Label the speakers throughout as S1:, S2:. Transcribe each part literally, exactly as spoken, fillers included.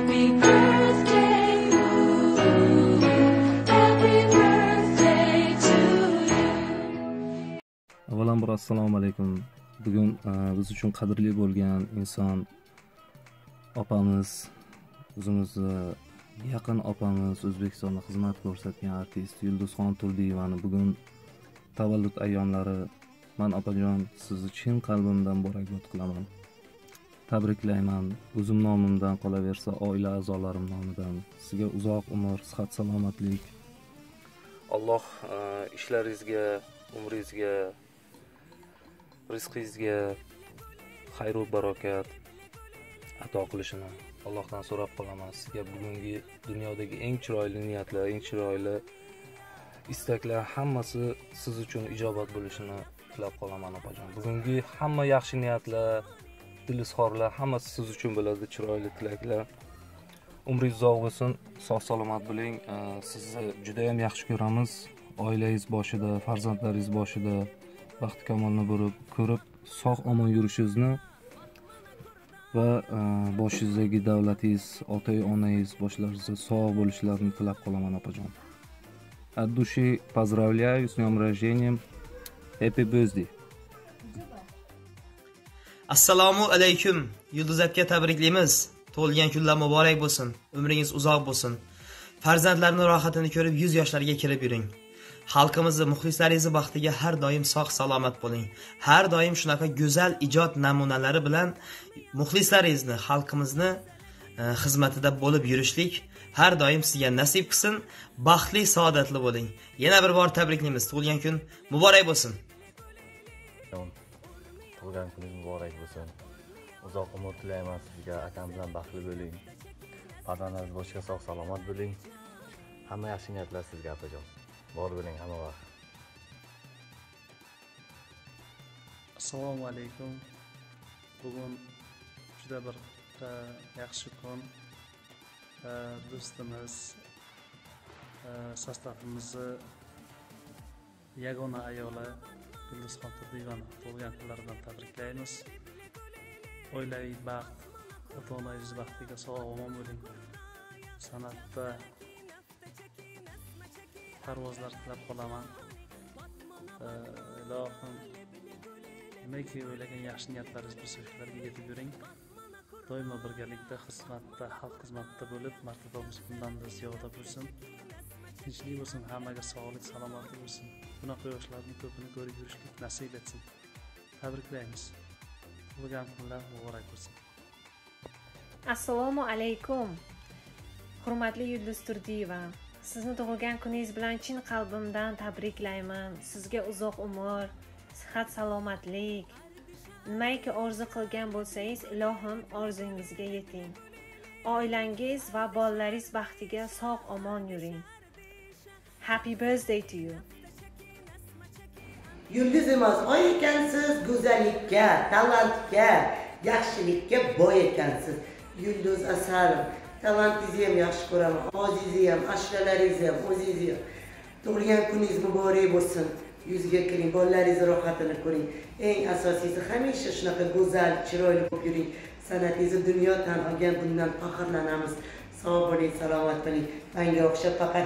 S1: Happy birthday, happy birthday to you.
S2: Avvalambor assalomu alaykum. Bugun biz uchun qadrli bo'lgan inson opamiz, o'zimizni yaqin opamiz, O'zbekistonda xizmat ko'rsatgan artist Yulduzxon Turdiyevani bugun tavallud ayyomlari. Men opajon, sizni chin qalbimdan muborakbod qilaman. Tabriklayman. O'zim nomimdan qolaversa, oila a'zolarim nomidan sizga uzoq umr, sihat, salomatlik. Alloh ishlaringizga, umringizga, rizqingizga xayr va barokat ato qilishini Allohdan so'rab qolaman. Sizga bugungi dunyodagi eng chiroyli niyatlar, eng chiroyli istaklar hammasi siz uchun ijobat bo'lishini tilab qolaman opajon. Bugungi hamma yaxshi niyatlar, dilizxorlar hammasi siz uchun bo'ladi, chiroyli tilaklar. Umringiz uzoq bo'lsin, sog' salomat bo'ling. Sizni juda ham yaxshi ko'ramiz. Oilangiz boshida, farzandlaringiz boshida baxt kamolni bo'lib ko'rib, sog' omon yurishingizni va boshingizdagi davlatingiz, ota-onangiz boshlaringizda sog' bo'lishlarini tilab qolaman opajon. От души поздравляю с днем рождения. Happy birthday.
S3: Assalomu alaykum. Yulduz aka tabriklaymiz. Tug'ilgan kunlar muborak bo'lsin. Umringiz uzoq bo'lsin. Farzandlarning rohatini ko'rib yuz yoshlarga kirib yuring. Xalqimizni, muxlislaringizni baxtiga har doim sog' salomat bo'ling. Har doim shunaqa go'zal ijod namunalari bilan muxlislaringizni, xalqimizni xizmatida bo'lib yurishlik har doim sizga nasib qilsin. Baxtli, saodatli bo'ling. Yana bir bor tabriklaymiz. Tug'ilgan kun muborak bo'lsin.
S4: Tug'ilgan kuningiz muborak bo'lsin. Uzoq umr tilayman sizga. Akam bilan baxtli bo'ling. Farzandlaringiz boshiga sog' salomat bo'ling. Hamma yaxshi niyatlar sizga opajon. Bor bo'ling hamma vaqt.
S5: Assalomu alaykum. Bugun juda bir yaxshi kun. Do'stimiz, sostavimizni yagona ayoli Yulduzxon Turdiyevani tug'ilgan kunlaridan tabriklaymiz. Oilaviy baxt, ota-onangiz baxtiga sog' omon bo'ling. San'atda parvozlar tilab qolaman. Ilohim, nimaki o'ylagan yaxshi niyatlaringiz bo'lsa, shularga yetib yuring. Doimo birgalikda xizmatda, xalq xizmatida bo'lib, martabamiz bundan-da ziyoda bo'lsin. Tinchlik bo'lsin, hammaga sog'lik, salomatlik bo'lsin. Bunaqa yoshlarning ko'pini ko'rib yurishlik nasib etsin. Tabriklaymiz. Tug'ilgan kunlar muborak bo'lsin.
S6: Assalomu alaykum. Hurmatli Yulduz Turdiyeva, sizni tug'ilgan kuningiz bilan chin qalbimdan tabriklayman. Sizga uzoq umr, sihat, salomatlik. Nimaiki orzu qilgan bo'lsangiz, ilohim orzungizga yeting. Oilangiz va bolalaringiz baxtiga sog' omon yuring. Happy birthday to you.
S7: Yulduz emas, oy ekansiz, go'zallikka, talantga, yaxshilikka boy ekansiz. Yulduz Asarim, talantingizni ham yaxshi ko'raman. Ozizni ham, ashralaringizni ham, o'zingizni ham. Tug'ilgan kuningiz muborak bo'lsin. Yuzga kiring, bolalaringizni rohatini ko'ring. Eng asosiysi hamisha shunaqa go'zal, chiroyli bo'lib yuring. San'atingizni dunyo tan olgan, bundan faxrlanamiz. Sog' bo'ling, salomat bo'ling. Menga o'xshab faqat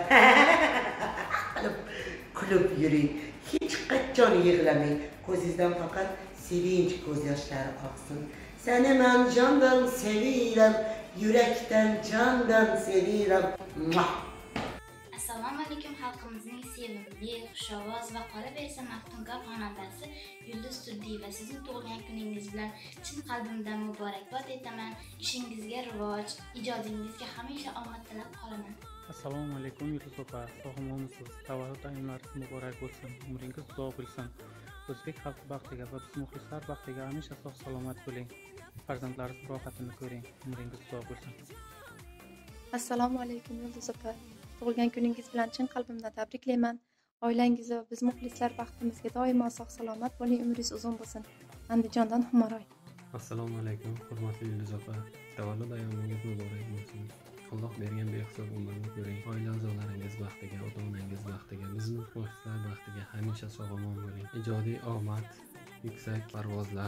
S7: kulib yuring. Hech qachon yig'lamang. Ko'zingizdan faqat sevinch ko'z yoshlari oqsin. Seni men jondan seviram, yurakdan jondan seviram.
S8: Assalomu alaykum xalqimizning sevimli, xushovoz va qolaversa maftunkor xonandasi Yulduz Turdiyeva, sizning tug'ilgan kuningiz bilan chin qalbimdan muborakbod etaman. Ishingizga rivoj, ijodingizga hamisha omad tilab qolaman.
S5: Assalomu alaykum Yulduz opa, sog'-omonmisiz? Tavallud ayyomlaringiz muborak bo'lsin, umringiz uzoq bo'lsin. O'zbek xalqi baxtiga va biz muxlislar baxtiga hamisha sog' salomat bo'ling. Farzandlaringiz rohatini ko'ring, umringiz uzoq bo'lsin.
S9: Assalomu alaykum Yulduz opa. Tug'ilgan kuningiz bilan chin qalbimdan tabriklayman. Oilangiz va biz muxlislar baxtimizga doimo sog' salomat bo'ling, umringiz uzun bo'lsin. Andijondan Humaroy.
S10: Assalomu alaykum hurmatli Yulduz opa. Tavallud ayyomingiz muborak bo'lsin. Alloh bergan behisob umrni ko'ring. Oila a'zolaringiz baxtiga, ota-onangiz baxtiga, bizning muxlislar baxtiga hamisha sog' omon bo'ling. Ijodiy omad, yuksak parvozlar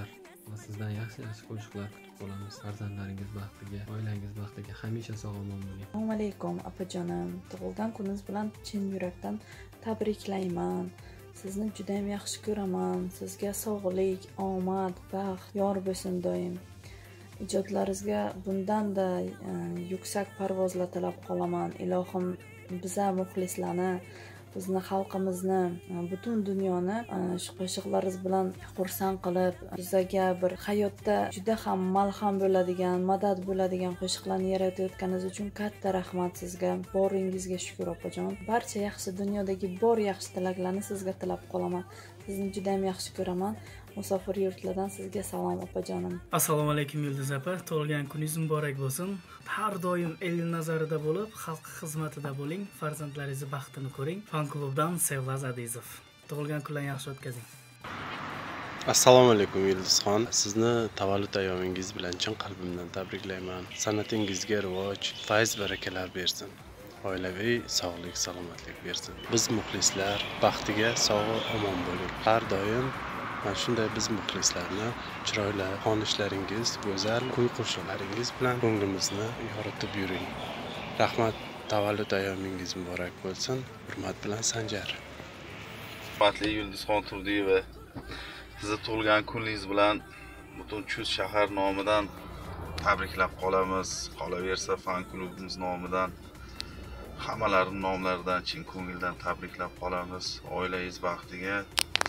S10: va sizdan yaxshi yaxshi qo'shiqlar kutib qolamiz. Farzandlaringiz baxtiga, oilangiz baxtiga hamisha sog' omon bo'ling.
S11: Assalomu alaykum opajonim. Tug'ilgan kuningiz bilan chin yurakdan tabriklayman. Sizni juda ham yaxshi ko'raman. Sizga sog'lik, omad, baxt yor bo'lsin doim. Ijodlaringizga bundan-da e, yuksak parvozlar tilab qolaman. Ilohim biza muxlislarni, bizni xalqimizni, butun dunyoni shu qo'shiqlaringiz bilan xursand qilib, bizga bir hayotda juda ham malham bo'ladigan, madad bo'ladigan qo'shiqlarni yaratayotganingiz uchun katta rahmat sizga. Boringizga shukr opajon. Barcha yaxshi, dunyodagi bor yaxshi tilaklarni sizga tilab qolaman. Sizni juda ham yaxshi ko'raman. Musofir yurtlardan sizga salom opajonim.
S12: Assalomu alaykum Yulduz opa, tug'ilgan kuningiz muborak bo'lsin. Har doim el nazarida bo'lib, xalq xizmatida bo'ling, farzandlaringizni baxtini ko'ring. Fan klubdan Sevlaz Adizov. Tug'ilgan kunlarni yaxshi o'tkazing.
S13: Assalomu alaykum Yulduzxon. Sizni tavallud ayyomingiz bilan chin qalbimdan tabriklayman. San'atingizga rivoj, fayz barakalar bersin. Oilaviy sog'lik, salomatlik bersin. Biz muxlislar baxtiga sog' omon bo'ling. Har doim mana shunday biz muxlislarni chiroyli xonishlaringiz, go'zal kuy qo'shiqlaringiz bilan ko'nglimizni yoritib yuring. Rahmat, tavallud ayyomingiz muborak bo'lsin. Hurmat bilan Sanjar.
S14: Hurmatli Yulduzxon Turdiyeva, sizni tug'ilgan kuningiz bilan butun Chust shahar nomidan tabriklab qolamiz. Qolaversa fan klubimiz nomidan hammalarining nomlaridan chin ko'ngildan tabriklab qolamiz. Oilangiz baxtiga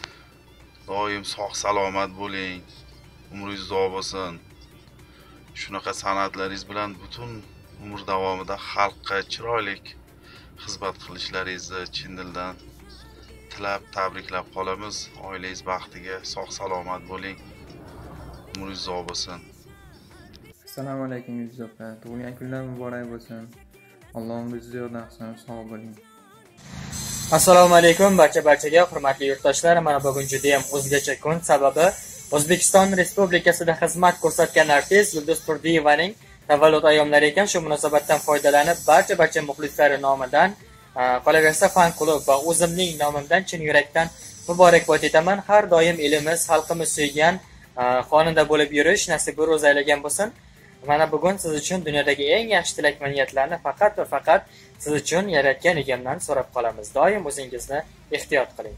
S14: doim sog' salomat bo'ling. Umringiz uzoq bo'lsin. Shunaqa san'atlaringiz bilan butun umr davomida xalqqa chiroyli xizmat qilishlaringizni chin dildan tilab tabriklab qolamiz. Oilangiz baxtiga sog' salomat bo'ling. Umringiz uzoq bo'lsin.
S15: Assalomu alaykum Yulduz opa. Tug'ilgan kunlar muborak bo'lsin. Alloh umringizni ziyoda qilsin. Sog' bo'ling.
S16: Assalomu alaykum barcha-barchaga hurmatli yurtdoshlar. Mana bugun juda ham o'zgacha kun, sababi O'zbekiston Respublikasida xizmat ko'rsatgan artist Yulduz Turdiyevaning tavallud ayyomlari ekan. Shu munosabatdan foydalanib barcha-barcha muxlislari nomidan, qolaversa fan klub va o'zimning nomimdan chin yurakdan muborakbod etaman. Har doim elimiz, xalqimiz suygan xonanda bo'lib yurish nasibi ro'z aylagan bo'lsin. Mana bugun siz uchun dunyodagi eng yaxshi tilak va niyatlarni faqat va faqat siz uchun yaratgan egamdan so'rab qolamiz. Doim o'zingizni ehtiyot qiling.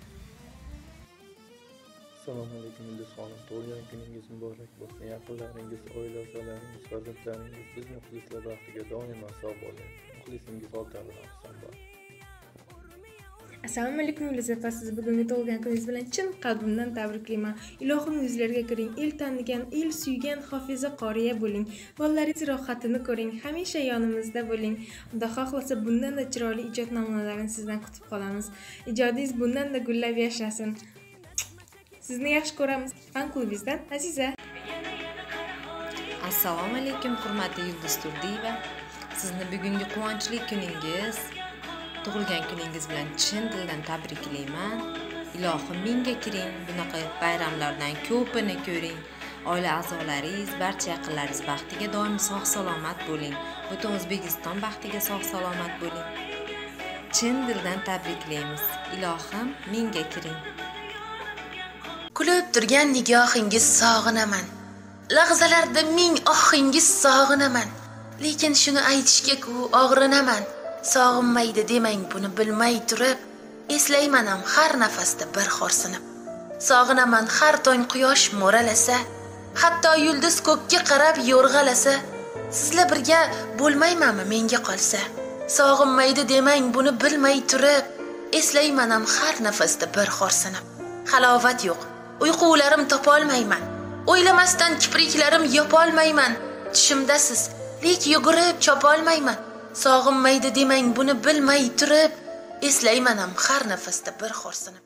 S17: Assalomu alaykum Yulduzxon. Tug'ilgan kuningiz muborak bo'lsin. Yaqinlaringiz, oila a'zolaringiz, farzandlaringiz, biz muxlislar baxtiga doimo sog' bo'ling. Muxlisingiz Oltavon Ahsanboy.
S18: Assalomu alaykum Yulduz opa, siz bugungi tug'ilgan kuningiz bilan chin qalbimdan tabriklayman. Ilohim yuzlarga kiring, el tanigan, el suygan Hofiza qoriya bo'ling. Bolalaringiz rohatini ko'ring, hamisha yonimizda bo'ling. Xudo xohlasa bundan-da chiroyli ijod namunalarini sizdan kutib qolamiz. Ijodingiz bundan-da gullab yashasin. Sizni yaxshi ko'ramiz. Fan klubingizdan Aziza.
S19: Assalomu alaykum hurmatli Yulduz Turdiyeva. Sizni bugungi quvonchli kuningiz, tug'ilgan kuningiz bilan chin dildan tabriklayman. Ilohim mingga kiring, bunaqa bayramlardan ko'pini ko'ring. Oila a'zolaringiz, barcha yaqinlaringiz baxtiga doim sog' salomat bo'ling. Butun O'zbekiston baxtiga sog' salomat bo'ling. Chin dildan tabriklaymiz. Ilohim mingga kiring.
S20: Kulib turgan nigohingiz sog'inaman. Lahzalarda ming ohingiz sog'inaman. Lekin shuni aytishga ku og'rinaman. Sog'inmaydi demang buni bilmay turib, eslayman ham har nafasda bir xo'rsinib. Sog'inaman har tong quyosh mo'ralasa, hatto yulduz ko'kka qarab yo'rg'alasa. Sizlar birga bo'lmaymanmi menga qolsa? Sog'inmaydi demang buni bilmay turib, eslayman ham har nafasda bir xo'rsinib. Halovat yo'q, uyqularim topolmayman. O'ylamasdan kipriklarim yopolmayman. Tushimdasiz, lek yugurib chopolmayman. Sog'inmaydi demang buni bilmay turib, eslayman ham har nafasda bir xo'rsinib.